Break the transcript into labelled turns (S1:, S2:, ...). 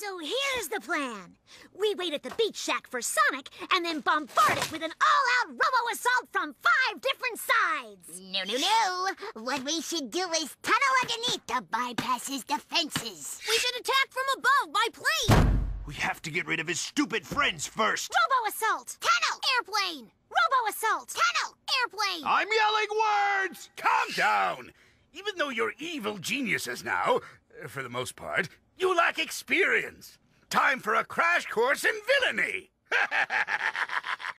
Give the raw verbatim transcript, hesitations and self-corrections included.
S1: So here's the plan. We wait at the beach shack for Sonic and then bombard it with an all-out robo-assault from five different sides.
S2: No, no, no. What we should do is tunnel underneath to bypass his defenses.
S1: We should attack from above by plane.
S3: We have to get rid of his stupid friends first.
S1: Robo-assault.
S2: Tunnel.
S1: Airplane. Robo-assault.
S2: Tunnel.
S1: Airplane.
S4: I'm yelling words! Calm down! Even though you're evil geniuses now, for the most part, you lack experience. Time for a crash course in villainy!